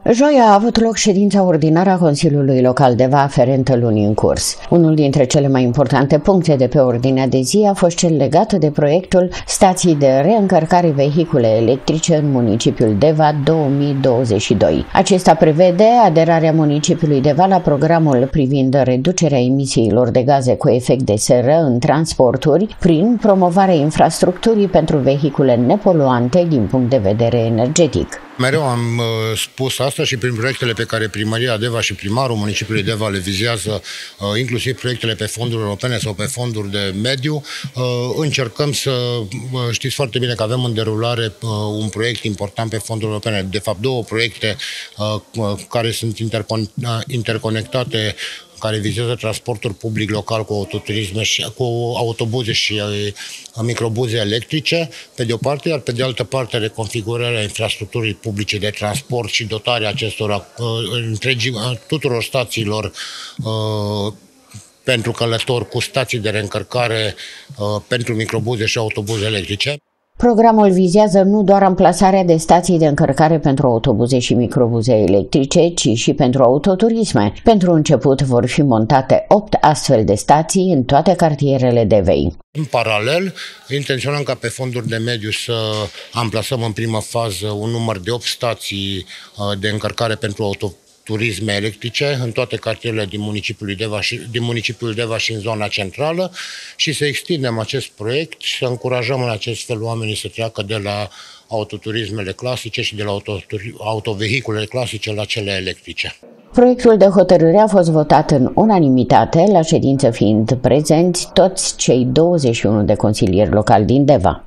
Joi a avut loc ședința ordinară a Consiliului Local Deva aferentă lunii în curs. Unul dintre cele mai importante puncte de pe ordinea de zi a fost cel legat de proiectul stației de reîncărcare vehicule electrice în municipiul Deva 2022. Acesta prevede aderarea municipiului Deva la programul privind reducerea emisiilor de gaze cu efect de seră în transporturi prin promovarea infrastructurii pentru vehicule nepoluante din punct de vedere energetic. Mereu am spus asta și prin proiectele pe care Primăria Deva și primarul municipiului Deva le vizează, inclusiv proiectele pe fonduri europene sau pe fonduri de mediu, încercăm să... Știți foarte bine că avem în derulare un proiect important pe fonduri europene, de fapt două proiecte care sunt interconectate, care vizează transportul public local cu autoturisme și cu autobuze și microbuze electrice, pe de o parte, iar pe de altă parte reconfigurarea infrastructurii publice de transport și dotarea acestora tuturor stațiilor pentru călători cu stații de reîncărcare pentru microbuze și autobuze electrice. Programul vizează nu doar amplasarea de stații de încărcare pentru autobuze și microbuze electrice, ci și pentru autoturisme. Pentru început vor fi montate 8 astfel de stații în toate cartierele Devei. În paralel, intenționăm ca pe fonduri de mediu să amplasăm în primă fază un număr de 8 stații de încărcare pentru autoturisme electrice în toate cartierele din municipiul Deva și în zona centrală și să extindem acest proiect și să încurajăm în acest fel oamenii să treacă de la autoturismele clasice și de la autovehiculele clasice la cele electrice. Proiectul de hotărâre a fost votat în unanimitate, la ședință fiind prezenți toți cei 21 de consilieri locali din Deva.